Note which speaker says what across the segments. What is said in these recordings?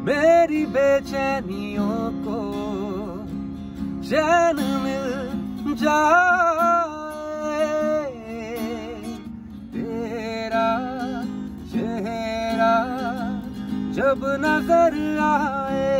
Speaker 1: मेरी बेचैनियों को चैन मिल जाए, तेरा चेहरा जब नजर आए,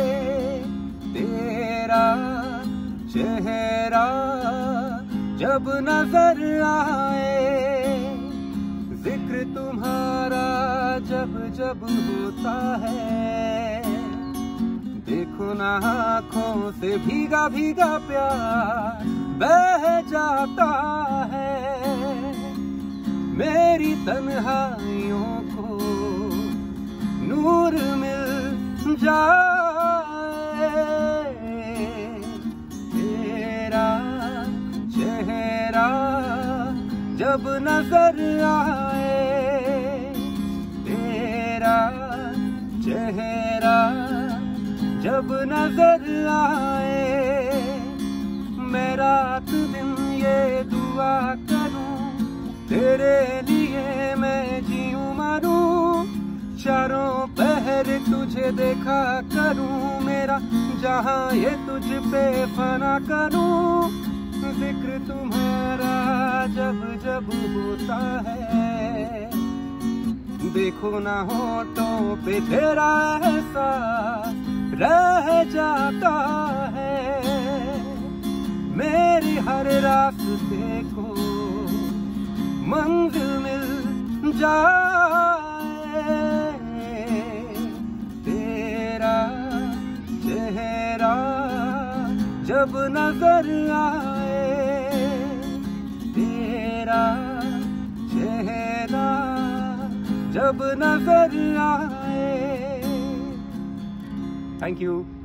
Speaker 1: तेरा चेहरा जब नजर आए, जिक्र तुम्हारा जब जब होता है, देखो ना आँखों से भीगा भीगा प्यार बह जाता है। मेरी तन्हाइयों को नूर मिल जाए, तेरा चेहरा जब नजर आए, तेरा चेहरा जब नजर आए, मैं रात दिन ये दुआ करूं, तेरे लिए मैं जीऊं मरूं, चारों पहर तुझे देखा करूं, मेरा जहां ये तुझ पे फना करूं, जिक्र तुम्हारा जब जब होता है, देखो ना होठों पे तेरा एहसास रह जाता है। मेरी हर रास्ते को मंजिल मिल जाए, तेरा चेहरा जब नजर आए, तेरा चेहरा जब नजर आए। Thank you.